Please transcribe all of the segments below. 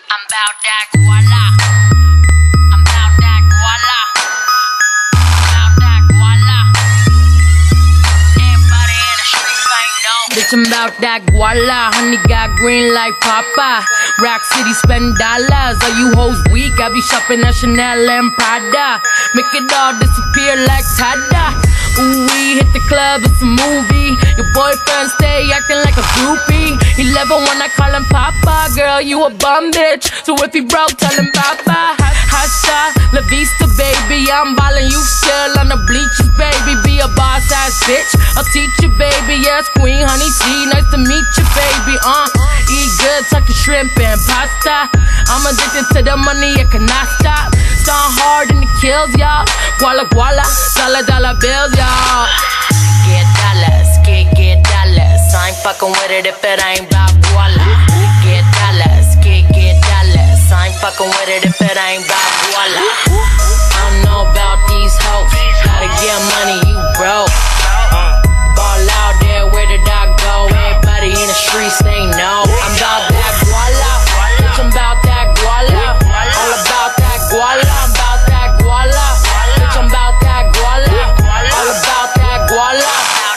I'm bout that guala. I'm bout that guala. Bout that guala. Everybody in the streets ain't know. Bitch, I'm bout that guala. Honey got green like Papa. Rack City spend dollars. All you hoes weak, I be shopping at Chanel and Prada. Make it all disappear like Tada. Ooh, we hit the club, it's a movie. Your boyfriend stay acting like a groupie. He love it when I call him Papa. Girl, you a bum bitch, so if he broke, tell him Papa. Hasta la vista, baby. I'm ballin', you still on the bleachers, baby. Be a boss ass bitch, I'll teach you, baby. Yes, Queen Honey C, nice to meet you, baby. Eat good, talking shrimp and pasta. I'm addicted to the money, I cannot stop. Start hard and it kills y'all. Guala guala, dollar bills, y'all. Get dollars, get dollars. I ain't fucking with it if it ain't about guala. Get dollars, get dollars. I ain't fucking with it if it ain't about guala. I don't know about these hoes. Gotta get money, you broke. Ball out there, where did I go? Everybody in the streets, they know. I'm about that guala. Bitch, I'm about that guala. All about that guala. I'm about that guala. Bitch, I'm about that guala. All about that guala.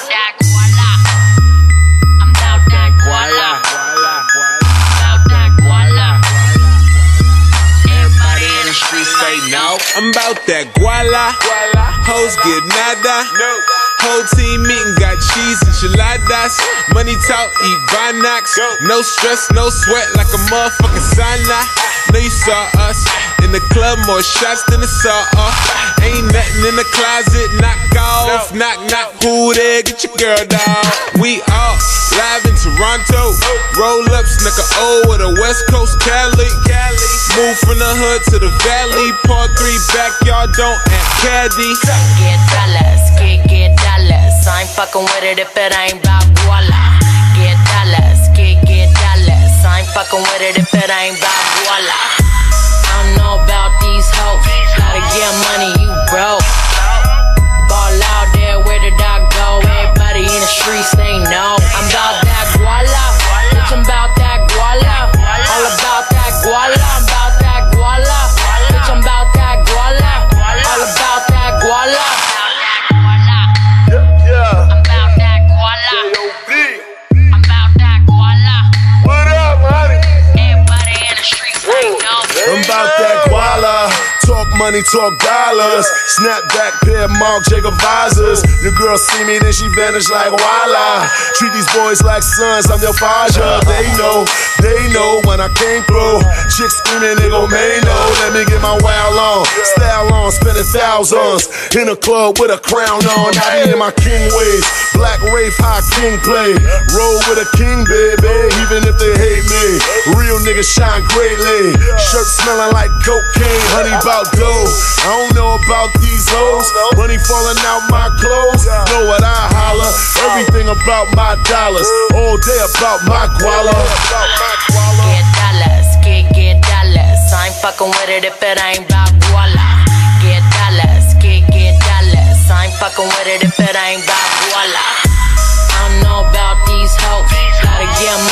I'm about that guala. About that guala. Everybody in the streets, they know. I'm about that guala. Hoes get nada. Whole team meeting, got cheese, enchiladas. Money talk, eat Vinox. No stress, no sweat, like a motherfucking sauna. Know you saw us in the club, more shots than a saw-off. Ain't nothing in the closet, knock off. Knock, knock, who there? Get your girl, dog. We all live in Toronto. Roll up, snuck a O with a West Coast Cali. Move from the hood to the valley. Part 3 backyard, don't act caddy. Get dollars, get dollars. I ain't fucking with it if it ain't about guala. Get dollars, get dollars. I ain't fucking with it if it ain't about guala. I don't know about these hoes. Gotta get money, you broke. Ball out there, where did I go? Everybody in the streets, they know. I'm about that guala. Bitch, I'm about that guala. All about that guala. I'm about that guala. Bitch, I'm about that guala. All about that guala. I'm about that guala. I'm about that guala. What up, honey? Everybody in the streets, they know. I'm about that guala. Talk money, talk dollars. Snapback pair, Marc Jacob visors. Your girl see me, then she vanish like voila. Treat these boys like sons, I'm your father. They know when I came through. Chicks screaming, they gon' know. Let me get my wow on, style on, spending thousands. In a club with a crown on, I be in my king ways. Black Wraith, high king play. Roll with a king, baby, even if they hate me. Real niggas shine greatly. Shirt smelling like cocaine, honey about dough. I don't know about these hoes. Money falling out my clothes. Know what I holler? Everything about my dollars. All day about my guala. Get dollars, get dollars. I ain't fucking with it if it ain't about guala. Get dollars, get dollars. I ain't fucking with it if it ain't about guala. I don't know about these hoes. Gotta get